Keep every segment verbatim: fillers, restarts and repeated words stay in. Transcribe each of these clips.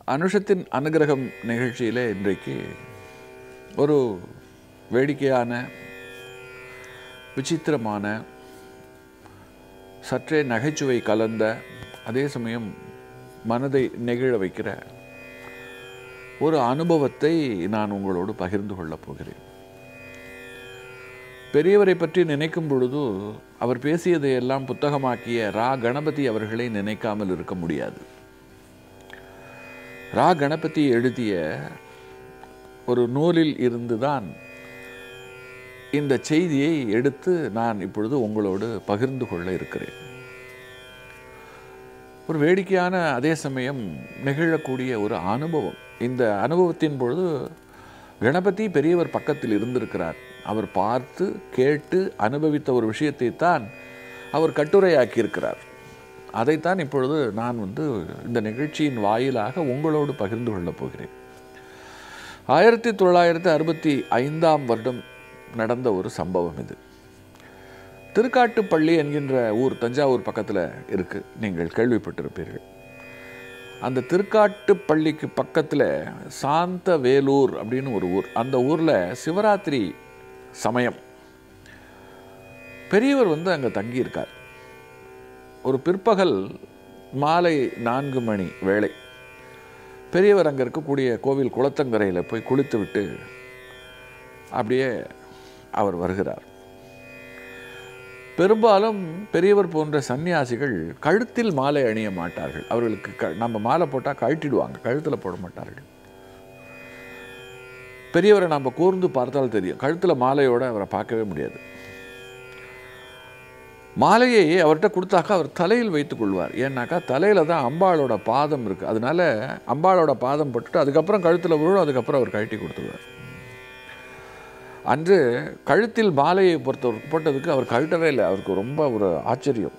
அனுஷத்தின் அனுகிரகம் நிகழ்ச்சியிலே இன்றைக்கு ஒரு வேடிக்கையான விசித்திரமான சற்றே நகைச்சுவை கலந்த அதே சமயம் மனதை நெகிழ வைக்கிற ஒரு அனுபவத்தை நான் உங்களோடு பகிர்ந்து கொள்ளப் போகிறேன். பெரியவரை பற்றி நினைக்கும் பொழுது அவர் பேசியதையெல்லாம் புத்தகமாக்கிய ரா கணபதி அவர்களை நினைக்காமல் இருக்க முடியாது. ரா கணபதி எழுதிய ஒரு நூலில் இருந்துதான் இந்த செய்தியை எடுத்து நான் இப்பொழுது உங்களோடு பகிர்ந்து கொள்ள இருக்கிறேன். ஒரு வேடிக்கையான அதே சமயம் நிகழக்கூடிய ஒரு அனுபவம். இந்த அனுபவத்தின் பொழுது கணபதி பெரியவர் பக்கத்தில் இருந்திருக்கிறார். அவர் பார்த்து கேட்டு அனுபவித்த ஒரு விஷயத்தை தான் அவர் கட்டுரையாக்கியிருக்கிறார். அதைத்தான் இப்பொழுது நான் வந்து இந்த நிகழ்ச்சியின் வாயிலாக உங்களோடு பகிர்ந்து கொள்ளப் போகிறேன். ஆயிரத்தி தொள்ளாயிரத்தி அறுபத்தி ஐந்தாம் வருடம் நடந்த ஒரு சம்பவம் இது. திருக்காட்டுப்பள்ளி என்கின்ற ஊர் தஞ்சாவூர் பக்கத்தில் இருக்குது. நீங்கள் கேள்விப்பட்டிருப்பீர்கள். அந்த திருக்காட்டுப்பள்ளிக்கு பக்கத்தில் சாந்த வேலூர் அப்படின்னு ஒரு ஊர். அந்த ஊரில் சிவராத்திரி சமயம் பெரியவர் வந்து அங்கே தங்கியிருக்கார். ஒரு பிற்பகல் மாலை நான்கு மணி வேளை பெரியவர் அங்கே இருக்கக்கூடிய கோவில் குளத்தங்கரையில் போய் குளித்து விட்டு அப்படியே அவர் வருகிறார். பெரும்பாலும் பெரியவர் போன்ற சன்னியாசிகள் கழுத்தில் மாலை அணிய மாட்டார்கள். அவர்களுக்கு க நம்ம மாலை போட்டால் கழட்டிடுவாங்க, கழுத்தில் போட மாட்டார்கள். பெரியவரை நம்ம கூர்ந்து பார்த்தால் தெரியும், கழுத்தில் மாலையோடு அவரை பார்க்கவே முடியாது. மாலையை அவர்கிட்ட கொடுத்தாக்கா அவர் தலையில் வைத்துக் கொள்வார். ஏன்னாக்கா தலையில் தான் அம்பாளோட பாதம் இருக்குது. அதனால அம்பாளோட பாதம் போட்டுட்டு அதுக்கப்புறம் கழுத்தில் விழும், அதுக்கப்புறம் அவர் கழட்டி கொடுத்துருவார். அன்று கழுத்தில் மாலையை பொறுத்த போட்டதுக்கு அவர் கழட்டவே இல்லை. அவருக்கு ரொம்ப ஒரு ஆச்சரியம்.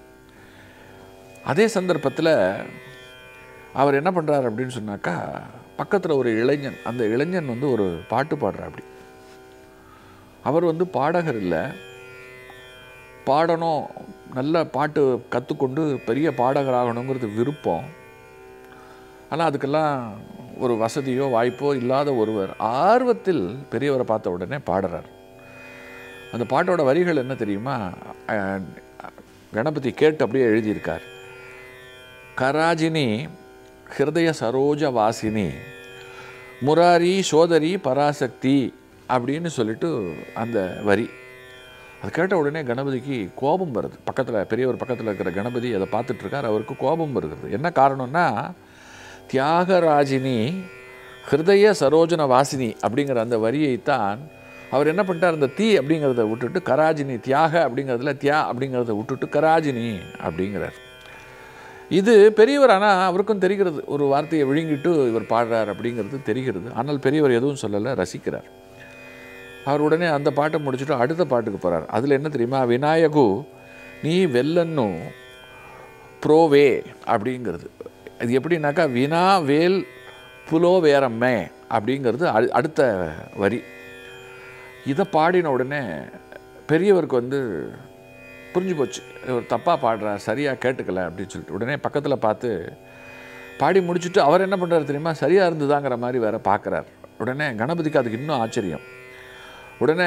அதே சந்தர்ப்பத்தில் அவர் என்ன பண்ணுறார் அப்படின்னு சொன்னாக்கா, பக்கத்தில் ஒரு இளைஞன், அந்த இளைஞன் வந்து ஒரு பாட்டு பாடுறார். அப்படி அவர் வந்து பாடகர் இல்லை, பாடணும், நல்ல பாட்டு கற்றுக்கொண்டு பெரிய பாடகராகணுங்கிறது விருப்பம். ஆனால் அதுக்கெல்லாம் ஒரு வசதியோ வாய்ப்போ இல்லாத ஒருவர் ஆர்வத்தில் பெரியவரை பார்த்த உடனே பாடுறார். அந்த பாட்டோட வரிகள் என்ன தெரியுமா? கணபதி கேட்டு அப்படியே எழுதியிருக்கார். கராஜினி ஹிருதய சரோஜ வாசினி முராரி சோதரி பராசக்தி அப்படின்னு சொல்லிட்டு அந்த வரி. அது கேட்ட உடனே கணபதிக்கு கோபம் வருது. பக்கத்தில் பெரியவர் பக்கத்தில் இருக்கிற கணபதி அதை பார்த்துட்ருக்கார். அவருக்கு கோபம் வருகிறது. என்ன காரணம்னா, தியாகராஜினி ஹிருதய சரோஜன வாசினி அப்படிங்கிற அந்த வரியைத்தான் அவர் என்ன பண்ணிட்டார், அந்த தீ அப்படிங்கிறத விட்டுட்டு கராஜினி, தியாக அப்படிங்கிறதுல தியா அப்படிங்கிறத விட்டுட்டு கராஜினி அப்படிங்கிறார். இது பெரியவர், ஆனால் அவருக்கும் தெரிகிறது, ஒரு வார்த்தையை விழுங்கிட்டு இவர் பாடுறார் அப்படிங்கிறது தெரிகிறது. ஆனால் பெரியவர் எதுவும் சொல்லலை, ரசிக்கிறார். அவர் உடனே அந்த பாட்டை முடிச்சுட்டு அடுத்த பாட்டுக்கு போகிறார். அதில் என்ன தெரியுமா? விநாயகு நீ வெல்லன்னு ப்ரோவே அப்படிங்கிறது. அது எப்படின்னாக்கா, வினா வேல் புலோ வேரம்மே அப்படிங்கிறது அடு அடுத்த வரி. இதை பாடின உடனே பெரியவருக்கு வந்து புரிஞ்சு போச்சு, இவர் தப்பாக பாடுறார், சரியாக கேட்டுக்கல அப்படின்னு சொல்லிட்டு உடனே பக்கத்தில் பார்த்து பாடி முடிச்சுட்டு அவர் என்ன பண்ணுறாரு தெரியுமா? சரியாக இருந்துதாங்கிற மாதிரி வேறு பார்க்குறார். உடனே கணபதிக்கு அதுக்கு இன்னும் ஆச்சரியம். உடனே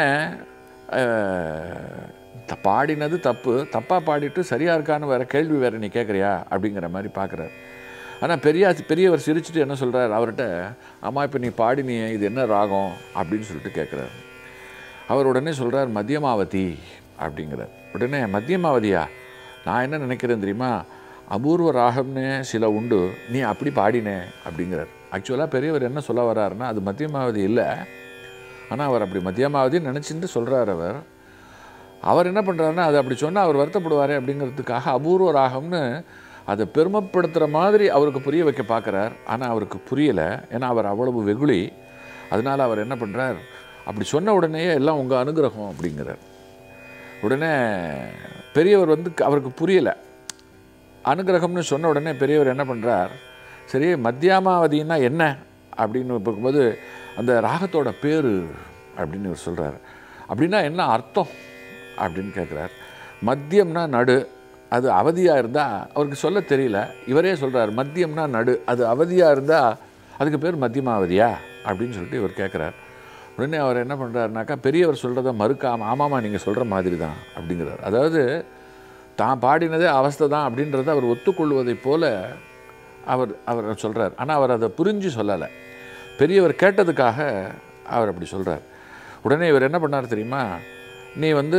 பாடினது தப்பு, தப்பாக பாடிட்டு சரியாக இருக்கான்னு வேறு கேள்வி வேறு நீ கேட்குறியா அப்படிங்கிற மாதிரி பார்க்குறார். ஆனால் பெரிய பெரியவர் சிரிச்சுட்டு என்ன சொல்கிறார் அவர்கிட்ட, ஆமாம் இப்போ நீ பாடினியே, இது என்ன ராகம் அப்படின்னு சொல்லிட்டு கேட்குறார். அவர் உடனே சொல்கிறார் மத்தியமாவதி அப்படிங்கிறார். உடனே மத்தியமாவதியா, நான் என்ன நினைக்கிறேன் தெரியுமா, அபூர்வ ராகம்னு சில உண்டு, நீ அப்படி பாடினே அப்படிங்கிறார். ஆக்சுவலாக பெரியவர் என்ன சொல்ல வர்றாருன்னா, அது மத்தியமாவதி இல்லை, ஆனால் அவர் அப்படி மத்தியமாவதின்னு நினச்சிட்டு சொல்கிறார். அவர் அவர் என்ன பண்ணுறாருன்னா, அது அப்படி சொன்னால் அவர் வருத்தப்படுவார் அப்படிங்கிறதுக்காக அபூர்வ ராகம்னு அதை பெருமைப்படுத்துகிற மாதிரி அவருக்கு புரிய வைக்க பார்க்குறார். ஆனால் அவருக்கு புரியலை, ஏன்னா அவர் அவ்வளவு வெகுளி. அதனால் அவர் என்ன பண்ணுறார், அப்படி சொன்ன உடனேயே எல்லாம் உங்கள் அனுகிரகம் அப்படிங்கிறார். உடனே பெரியவர் வந்து அவருக்கு புரியலை. அனுகிரகம்னு சொன்ன உடனே பெரியவர் என்ன பண்ணுறார், சரி மத்தியமாவதின்னா என்ன அப்படின்னு பார்க்கும்போது, அந்த ராகத்தோட பேர் அப்படின்னு இவர் சொல்கிறார். அப்படின்னா என்ன அர்த்தம் அப்படின்னு கேட்குறார். மத்தியம்னா நடு, அது அவதியாக இருந்தால் அவருக்கு சொல்ல தெரியல, இவரே சொல்கிறார் மத்தியம்னா நடு, அது அவதியாக இருந்தால் அதுக்கு பேர் மத்தியமாவதியா அப்படின்னு சொல்லிட்டு இவர் கேட்குறார். உடனே அவர் என்ன பண்ணுறாருனாக்கா, பெரியவர் சொல்கிறத மறுக்காம ஆமாம்மா நீங்கள் சொல்கிற மாதிரி தான் அப்படிங்கிறார். அதாவது தான் பாடினதே அவஸ்தை தான் அப்படின்றத அவர் ஒத்துக்கொள்வதைப் போல அவர் அவர் சொல்கிறார். ஆனால் அவர் அதை புரிஞ்சு சொல்லலை, பெரியவர் கேட்டதுக்காக அவர் அப்படி சொல்கிறார். உடனே இவர் என்ன பண்ணார் தெரியுமா, நீ வந்து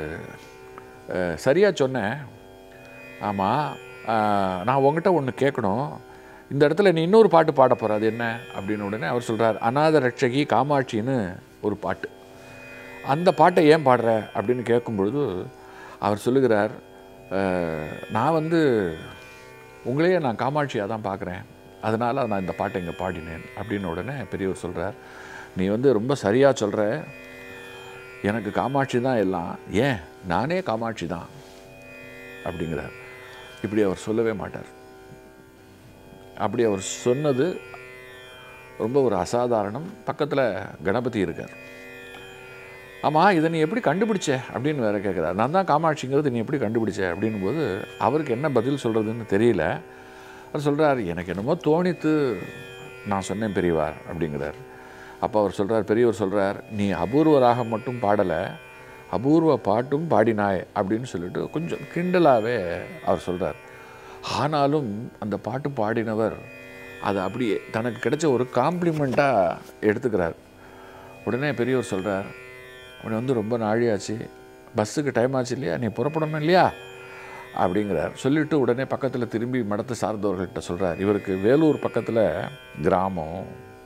சரியாக சொன்ன, ஆமாம் நான் உங்ககிட்ட ஒன்று கேட்கணும், இந்த இடத்துல நீ இன்னொரு பாட்டு பாட போகிற, அது என்ன அப்படின்னு. உடனே அவர் சொல்கிறார், அநாத ரட்சகி காமாட்சின்னு ஒரு பாட்டு, அந்த பாட்டை ஏன் பாடுற அப்படின்னு கேட்கும்பொழுது அவர் சொல்லுகிறார், நான் வந்து உங்களையே நான் காமாட்சியாக தான் பார்க்குறேன், அதனால் நான் இந்த பாட்டை இங்கே பாடினேன் அப்படின்னு. உடனே பெரியவர் சொல்கிறார், நீ வந்து ரொம்ப சரியாக சொல்கிற, எனக்கு காமாட்சி தான் எல்லாம், ஏன் நானே காமாட்சி தான் அப்படிங்கிறார். இப்படி அவர் சொல்லவே மாட்டார். அப்படி அவர் சொன்னது ரொம்ப ஒரு அசாதாரணம். பக்கத்தில் கணபதி இருக்கார். ஆமாம் இதை நீ எப்படி கண்டுபிடிச்ச அப்படின்னு வேறு கேட்குறார். நான் தான் காமாட்சிங்கிறது நீ எப்படி கண்டுபிடிச்ச அப்படின்னும் போது அவருக்கு என்ன பதில் சொல்கிறதுன்னு தெரியல. அவர் சொல்கிறார், எனக்கு என்னமோ தோணித்து நான் சொன்னேன் பெரியவார் அப்படிங்கிறார். அப்போ அவர் சொல்கிறார், பெரியவர் சொல்கிறார், நீ அபூர்வ ராகம் மட்டும் பாடலை, அபூர்வ பாட்டும் பாடினாய் அப்படின்னு சொல்லிட்டு கொஞ்சம் கிண்டலாகவே அவர் சொல்கிறார். ஆனாலும் அந்த பாட்டு பாடினவர் அதை அப்படியே தனக்கு கிடைச்ச ஒரு காம்ப்ளிமெண்ட்டாக எடுத்துக்கிறார். உடனே பெரியவர் சொல்கிறார், உடனே வந்து ரொம்ப நாழியாச்சு, பஸ்ஸுக்கு டைம் ஆச்சு இல்லையா, நீ புறப்படணும் இல்லையா அப்படிங்கிறார். சொல்லிவிட்டு உடனே பக்கத்தில் திரும்பி மடத்தை சார்ந்தவர்கள்ட்ட சொல்கிறார், இவருக்கு வேலூர் பக்கத்தில் கிராமம்,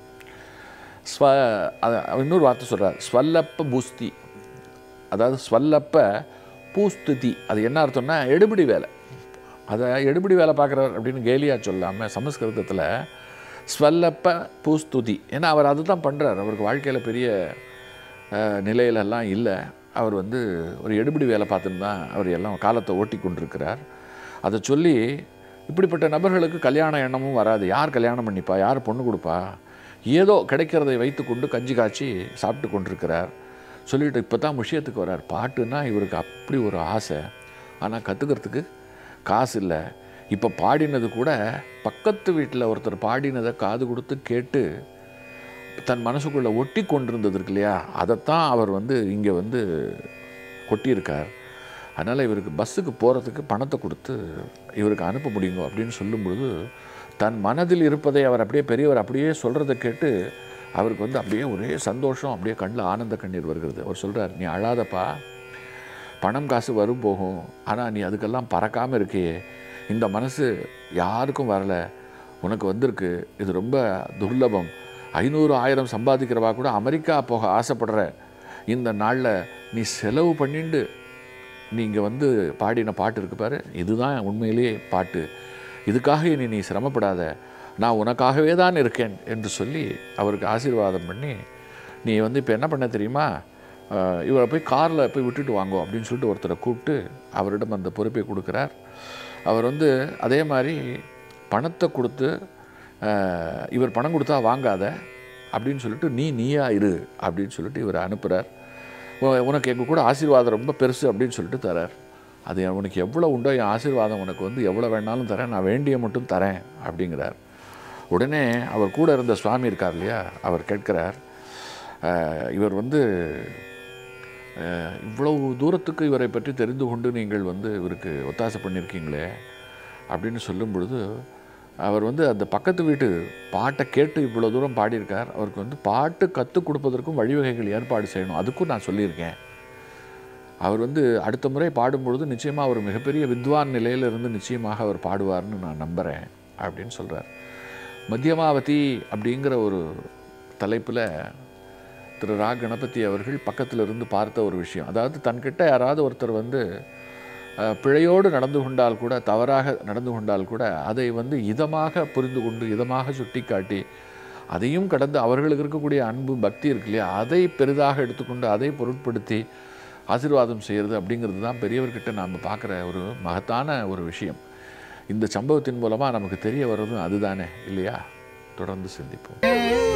ஸ்வ இன்னொரு வார்த்தை சொல்கிறார், ஸ்வல்லப்ப பூஸ்தி, அதாவது ஸ்வல்லப்ப பூஸ்துதி, அது என்ன அர்த்தம்னா எடுபிடி வேலை, அதை எடுபிடி வேலை பார்க்குறவர் அப்படின்னு கேலியாக சொல்லாமல் சமஸ்கிருதத்தில் ஸ்வல்லப்ப பூஸ்துதி, ஏன்னா அவர் அது தான் பண்ணுறார். அவருக்கு வாழ்க்கையில் பெரிய நிலையிலெல்லாம் இல்லை, அவர் வந்து ஒரு எடுபிடி வேலை பார்த்துன்னு தான் அவர் எல்லாம் காலத்தை ஓட்டி கொண்டிருக்கிறார். அதை சொல்லி இப்படிப்பட்ட நபர்களுக்கு கல்யாண எண்ணமும் வராது, யார் கல்யாணம் பண்ணிப்பா, யார் பொண்ணு கொடுப்பா, ஏதோ கிடைக்கிறதை வைத்து கொண்டு கஞ்சி காய்ச்சி சாப்பிட்டு கொண்டிருக்கிறார். சொல்லிவிட்டு இப்போ தான் விஷயத்துக்கு வர்றார். பாட்டுன்னா இவருக்கு அப்படி ஒரு ஆசை, ஆனால் கற்றுக்கிறதுக்கு காசு இல்லை. இப்போ பாடினது கூட பக்கத்து வீட்டில் ஒருத்தர் பாடினதை காது கொடுத்து கேட்டு தன் மனசுக்குள்ளே ஒட்டி கொண்டிருந்தது இருக்கு இல்லையா, அதைத்தான் அவர் வந்து இங்கே வந்து கொட்டியிருக்கார். அதனால் இவருக்கு பஸ்ஸுக்கு போகிறதுக்கு பணத்தை கொடுத்து இவருக்கு அனுப்ப முடியுங்க அப்படின்னு சொல்லும் பொழுது தன் மனதில் இருப்பதை அவர் அப்படியே பெரியவர் அப்படியே சொல்கிறத கேட்டு அவருக்கு வந்து அப்படியே ஒரே சந்தோஷம், அப்படியே கண்ணில் ஆனந்த கண்ணீர் வருகிறது. அவர் சொல்கிறார், நீ அழாதப்பா, பணம் காசு வரும் போகும், ஆனால் நீ அதுக்கெல்லாம் பறக்காமல் இருக்கே, இந்த மனசு யாருக்கும் வரலை, உனக்கு வந்திருக்கு, இது ரொம்ப துர்லபம், ஐநூறு ஆயிரம் சம்பாதிக்கிறவா கூட அமெரிக்கா போக ஆசைப்படுற இந்த நாளில் நீ செலவு பண்ணிண்டு நீங்கள் வந்து பாடின பாட்டு இருக்கு பாரு, இதுதான் உண்மையிலேயே பாட்டு, இதுக்காக இனி நீ சிரமப்படாத, நான் உனக்காகவே தான் இருக்கேன் என்று சொல்லி அவருக்கு ஆசீர்வாதம் பண்ணி, நீ வந்து இப்போ என்ன பண்ண தெரியுமா, இவரை போய் காரில் போய் விட்டுட்டு வாங்கோ அப்படின்னு சொல்லிட்டு ஒருத்தரை கூப்பிட்டு அவரிடம் அந்த பொறுப்பை கொடுக்குறார். அவர் வந்து அதே மாதிரி பணத்தை கொடுத்து, இவர் பணம் கொடுத்தா வாங்காத அப்படின்னு சொல்லிட்டு நீ நீயா இரு அப்படின்னு சொல்லிட்டு இவரை அனுப்புகிறார். உனக்கு எங்கள் கூட ஆசீர்வாதம் ரொம்ப பெருசு அப்படின்னு சொல்லிட்டு தரார். அது உனக்கு எவ்வளோ உண்டோ என் ஆசீர்வாதம் உனக்கு வந்து எவ்வளோ வேணாலும் தரேன், நான் வேண்டிய மட்டும் தரேன் அப்படிங்கிறார். உடனே அவர் கூட இருந்த சுவாமி இருக்கார் இல்லையா, அவர் கேட்கிறார், இவர் வந்து இவ்வளவு தூரத்துக்கு இவரை பற்றி தெரிந்து கொண்டு நீங்கள் வந்து இவருக்கு ஒத்தாசை பண்ணியிருக்கீங்களே அப்படின்னு சொல்லும் பொழுது அவர் வந்து அந்த பக்கத்து வீட்டு பாட்டை கேட்டு இவ்வளோ தூரம் பாடியிருக்கார், அவருக்கு வந்து பாட்டு கற்றுக் கொடுப்பதற்கும் வழிவகைகள் ஏற்பாடு செய்யணும், அதுக்கும் நான் சொல்லியிருக்கேன். அவர் வந்து அடுத்த முறை பாடும்பொழுது நிச்சயமாக அவர் மிகப்பெரிய வித்வான் நிலையிலிருந்து நிச்சயமாக அவர் பாடுவார்னு நான் நம்புகிறேன் அப்படின்னு சொல்கிறார். மத்தியமாவதி அப்படிங்கிற ஒரு தலைப்பில் திரு ரா கணபதி அவர்கள் பக்கத்தில் இருந்து பார்த்த ஒரு விஷயம், அதாவது தன்கிட்ட யாராவது ஒருத்தர் வந்து பிழையோடு நடந்து கொண்டால் கூட, தவறாக நடந்து கொண்டால் கூட அதை வந்து இதமாக புரிந்து கொண்டு இதமாக சுட்டி காட்டி அதையும் கடந்து அவர்களுக்கு இருக்கக்கூடிய அன்பு பக்தி இருக்கு இல்லையா, அதை பெரிதாக எடுத்துக்கொண்டு அதை பொருட்படுத்தி ஆசீர்வாதம் செய்கிறது அப்படிங்கிறது தான் பெரியவர்கிட்ட நாம் பார்க்குற ஒரு மகத்தான ஒரு விஷயம். இந்த சம்பவத்தின் மூலமாக நமக்கு தெரிய வர்றதும் அதுதானே இல்லையா? தொடர்ந்து சிந்திப்போம்.